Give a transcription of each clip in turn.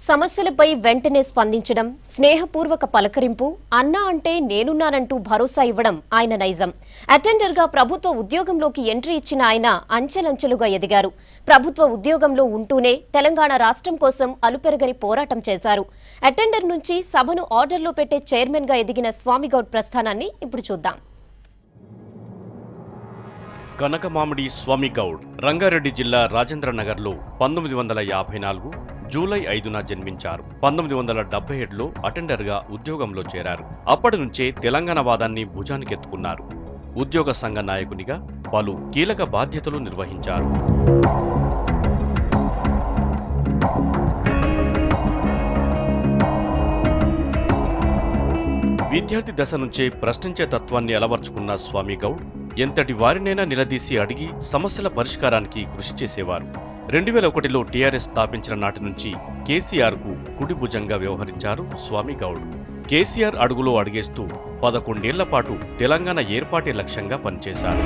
సమస్యలపై వెంటనే స్పందించడం, స్నేహపూర్వక పలకరింపు, అన్నా అంటే నేనున్నానంటూ భరోసా ఇవ్వడం ఆయన నైజం. అటెండర్గా ప్రభుత్వ ఉద్యోగంలోకి ఎంట్రీ ఇచ్చిన ఆయన అంచెలంచెలుగా ఎదిగారు. ప్రభుత్వ ఉద్యోగంలో ఉంటూనే తెలంగాణ రాష్ట్రం కోసం అలుపెరగని పోరాటం చేశారు. అటెండర్ నుంచి సభను ఆర్డర్లో పెట్టే చైర్మన్గా ఎదిగిన స్వామిగౌడ్ ప్రస్థానాన్ని ఇప్పుడు చూద్దాం. కనకమామిడి స్వామిగౌడ్ రంగారెడ్డి జిల్లా రాజేంద్రనగర్లో 1954 జూలై 5న జన్మించారు. 1977లో అటెండర్గా ఉద్యోగంలో చేరారు. అప్పటి నుంచే తెలంగాణ వాదాన్ని భుజానికెత్తుకున్నారు. ఉద్యోగ సంఘ నాయకునిగా పలు కీలక బాధ్యతలు నిర్వహించారు. విద్యార్థి దశ నుంచే ప్రశ్నించే తత్వాన్ని అలవర్చుకున్న స్వామిగౌడ్ ఎంతటి వారినైనా నిలదీసి అడిగి సమస్యల పరిష్కారానికి కృషి చేసేవారు. 2001లో టీఆర్ఎస్ స్థాపించిన నాటి నుంచి కేసీఆర్కు కుడిభుజంగా వ్యవహరించారు స్వామిగౌడ్. కేసీఆర్ అడుగులో అడిగేస్తూ 11 ఏళ్ల పాటు తెలంగాణ ఏర్పాటే లక్ష్యంగా పనిచేశారు.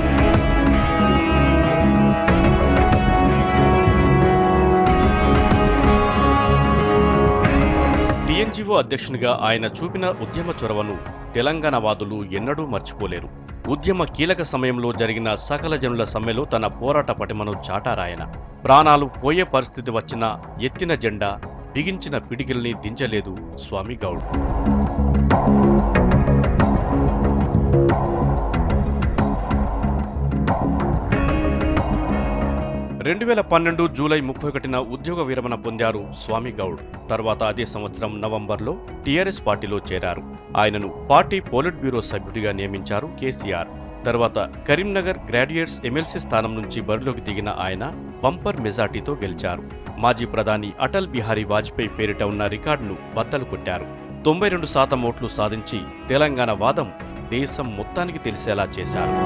టీఎన్జీఓ అధ్యక్షునిగా ఆయన చూపిన ఉద్యమ చొరవను తెలంగాణ వాదులు ఎన్నడూ మర్చిపోలేరు. ఉద్యమ కీలక సమయంలో జరిగిన సకల జనుల సమ్మెలో తన పోరాట పటిమను చాటారాయన. ప్రాణాలు పోయే పరిస్థితి వచ్చినా ఎత్తిన జెండా, బిగించిన పిడికిల్ని దించలేదు స్వామిగౌడ్. 2012 జూలై 31న ఉద్యోగ విరమణ పొందారు స్వామిగౌడ్. తర్వాత అదే సంవత్సరం నవంబర్లో టీఆర్ఎస్ పార్టీలో చేరారు. ఆయనను పార్టీ పోలిట్ బ్యూరో సభ్యుడిగా నియమించారు కేసీఆర్. తర్వాత కరీంనగర్ గ్రాడ్యుయేట్స్ ఎమ్మెల్సీ స్థానం నుంచి బరిలోకి దిగిన ఆయన బంపర్ మెజార్టీతో గెలిచారు. మాజీ ప్రధాని అటల్ బిహారీ వాజ్పేయి పేరిట ఉన్న రికార్డును బద్దలు కొట్టారు. 92% ఓట్లు సాధించి తెలంగాణ వాదం దేశం మొత్తానికి తెలిసేలా చేశారు.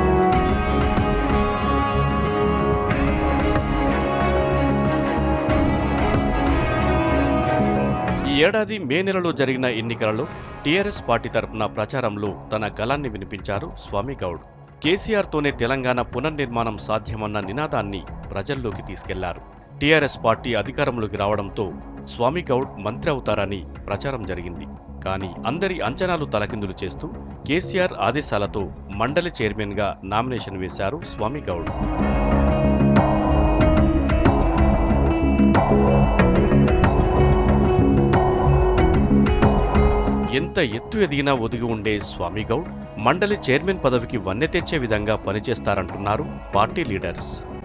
ఈ ఏడాది మే నెలలో జరిగిన ఎన్నికలలో టీఆర్ఎస్ పార్టీ తరపున ప్రచారంలో తన గళాన్ని వినిపించారు స్వామిగౌడ్. కేసీఆర్తోనే తెలంగాణ పునర్నిర్మాణం సాధ్యమన్న నినాదాన్ని ప్రజల్లోకి తీసుకెళ్లారు. టీఆర్ఎస్ పార్టీ అధికారంలోకి రావడంతో స్వామిగౌడ్ మంత్రి అవుతారని ప్రచారం జరిగింది. కానీ అందరి అంచనాలు తలకిందులు చేస్తూ కేసీఆర్ ఆదేశాలతో మండలి చైర్మన్గా నామినేషన్ వేశారు స్వామిగౌడ్. ఎంత ఎత్తు ఎదిగినా ఒదిగి ఉండే స్వామిగౌడ్ మండలి చైర్మన్ పదవికి వన్నె తెచ్చే విధంగా పనిచేస్తారంటున్నారు పార్టీ లీడర్స్.